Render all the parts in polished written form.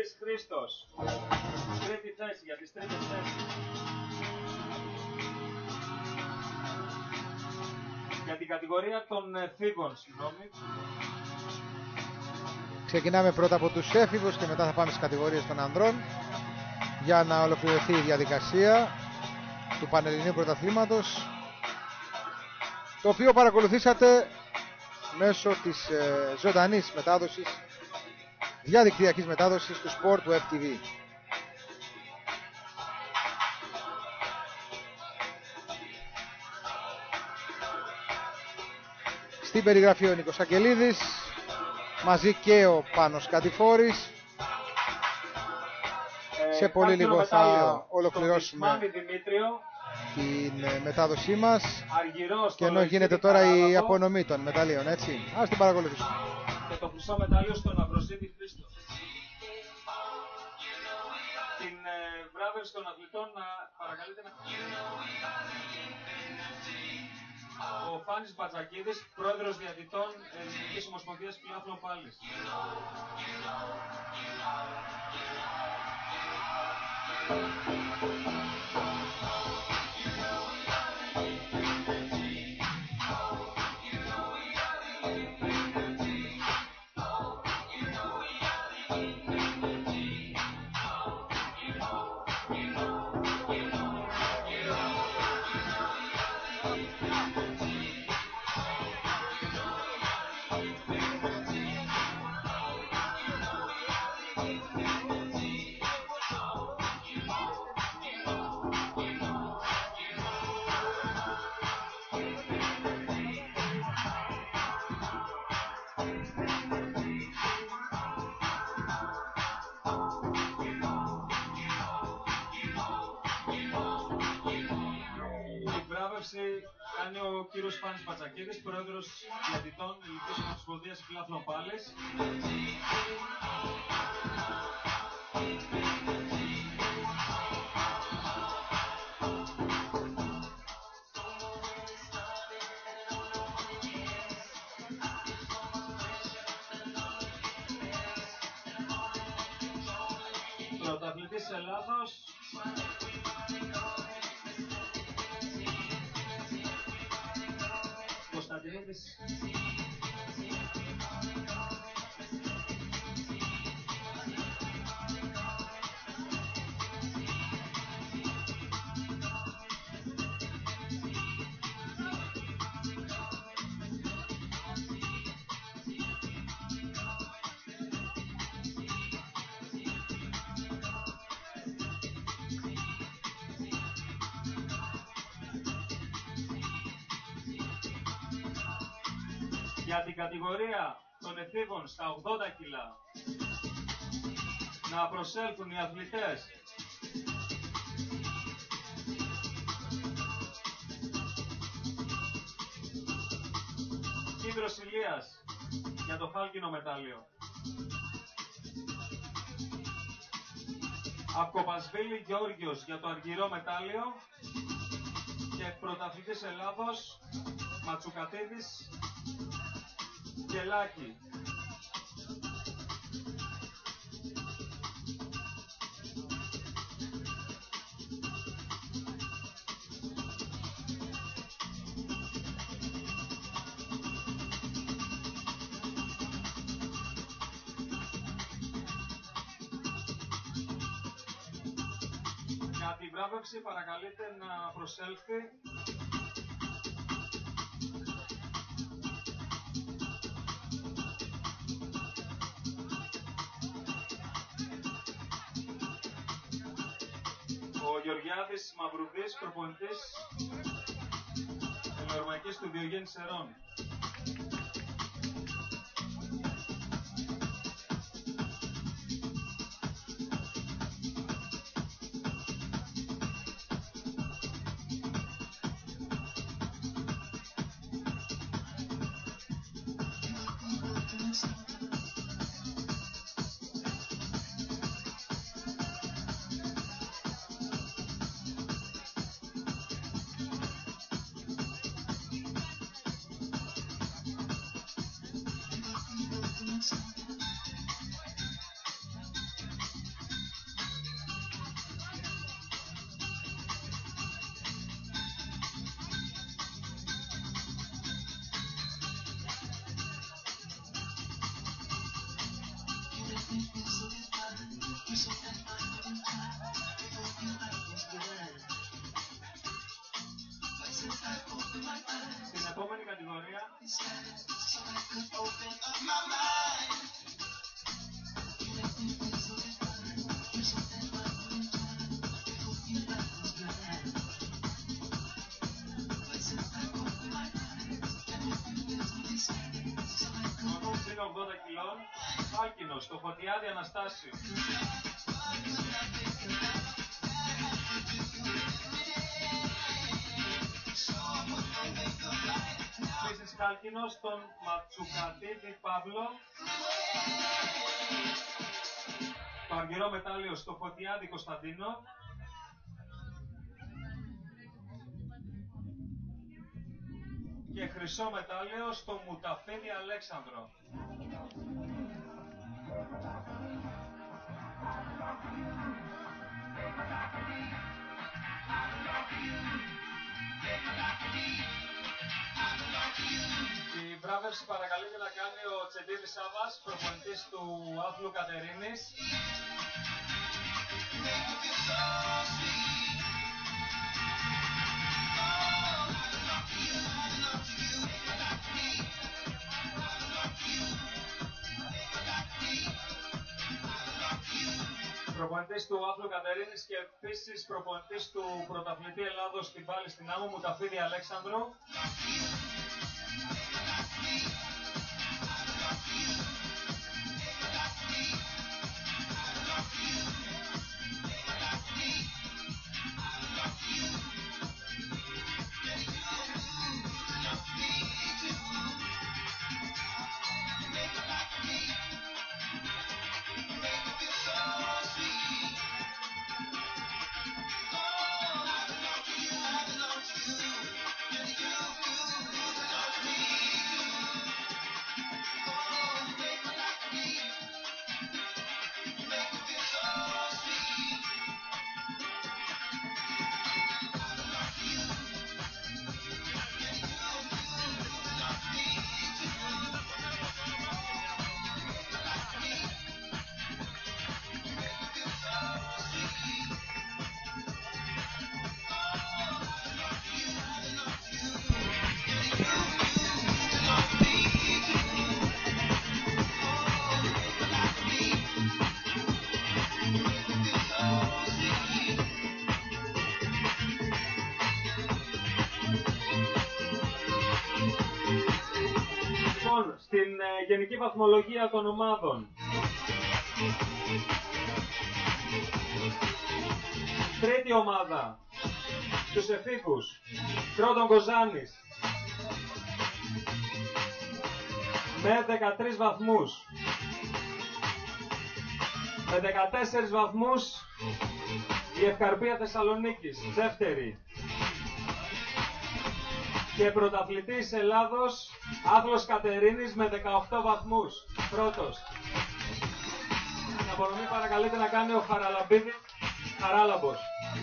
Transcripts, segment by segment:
Πασχαλίδης Χρήστος. Τρίτη θέση, για τις τρίτες θέσεις. Για την κατηγορία των εφήβων, συγγνώμη. Ξεκινάμε πρώτα από τους έφηβους και μετά θα πάμε στις κατηγορίες των ανδρών για να ολοκληρωθεί η διαδικασία του Πανελληνίου Πρωταθλήματος, το οποίο παρακολουθήσατε μέσω της ζωντανής μετάδοσης, διαδικτυακής μετάδοσης του Sport του FTV. Στην περιγραφή ο Νίκος Αγγελίδης, μαζί και ο Πάνος Κατηφόρης. Σε πολύ λίγο θα ολοκληρώσουμε την μετάδοσή μας και ενώ γίνεται τώρα η απονομή των μεταλλίων, έτσι. Ας την παρακολουθήσουμε. Και το χρυσό μετάλλιο στον Αυροσίτη Χρήστο. Την βράβευση των αθλητών να παρακαλείτε να... Ο Φάνης Μπατζακίδης, πρόεδρος διαιτητών Ελληνικής Ομοσπονδίας Φιλάθλων Πάλης. Κάνει ο κύριος Φάνης Πατσακίδης, πρόεδρος διαιτητών Ελληνικής Ομοσπονδίας Φιλάθλων Πάλης. Πρωταθλητής Ελλάδος. Κωνσταντινίδης. Για την κατηγορία των εφήβων στα 80 κιλά να προσέλθουν οι αθλητές Κίδρος Ηλίας για το χάλκινο μετάλλιο, Αυκοπασβίλη Γεώργιος για το αργυρό μετάλλιο και πρωταθλητής Ελλάδος Ματσουκατίδης Κελάκη. Για τη βράβευση παρακαλείτε να προσέλθει ο Γεωργιάδης Μαυρουδής, προπονητής Ελεορμαϊκής του Διογέννη Σερών. Είναι 80 κιλών, Χάλκινος, στο Φωτιάδη Αναστάσιο. Επίσης Χάλκινος, τον Ματσουκατίδη Παύλο. Το αργυρό μετάλλιο στο Φωτιάδη Κωνσταντίνο. Και χρυσό μετάλλιο στο Μουταφίδη Αλέξανδρο. Η βράβευση παρακαλείται να κάνει ο Τσεντίδης Σάβας, προπονητής του Άθλου Κατερίνης. Προπονητής του Άθλου Κατερίνης και επίσης προπονητής του πρωταθλητή Ελλάδος στην πάλη στην άμμο Μουταφίδη Αλέξανδρο. Στην γενική βαθμολογία των ομάδων. Τρίτη ομάδα, τους εφήβους, Κρότον Κοζάνης, με 13 βαθμούς. Με 14 βαθμούς η Ευκαρπία Θεσσαλονίκης, δεύτερη. Και πρωταθλητής Ελλάδος, Άθλος Κατερίνης με 18 βαθμούς, πρώτος. Την απονομή παρακαλείται να κάνει ο Χαράλαμπος.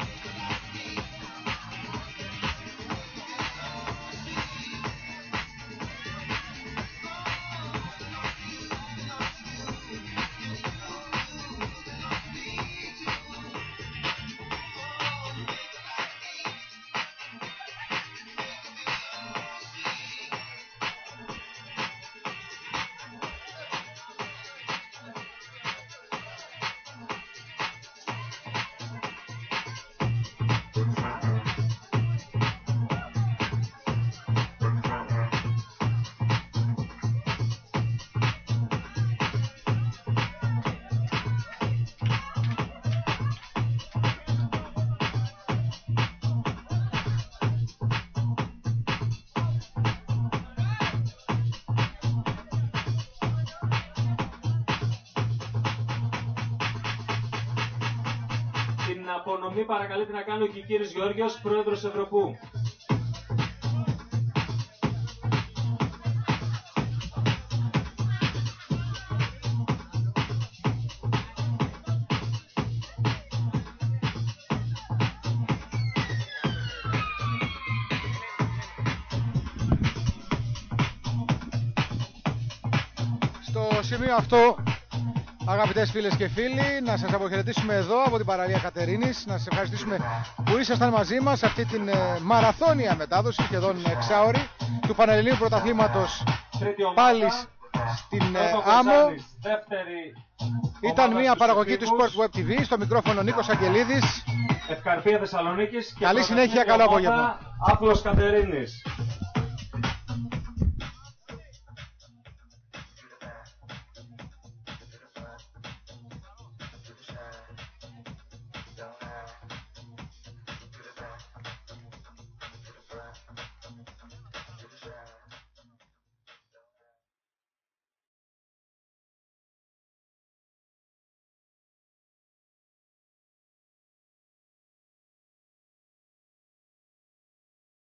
Την απονομή παρακαλείται να κάνει ο Κικύρης Γεώργιος, πρόεδρος Ευρωπού. Στο σημείο αυτό, αγαπητές φίλες και φίλοι, να σας αποχαιρετήσουμε εδώ από την παραλία Κατερίνης, να σας ευχαριστήσουμε που ήσασταν μαζί μας σε αυτή την μαραθώνια μετάδοση, σχεδόν εξάωρη. του Πανελληνίου Πρωταθλήματος Τρίτη ομάδα, πάλι στην Άμμο. Δεύτερη Ήταν μια παραγωγή του Sport Web TV. Στο μικρόφωνο Νίκος Αγγελίδης. Ευκαρπία Θεσσαλονίκης. Καλή συνέχεια, καλό απόγευμα. Άθλος Κατερίνης.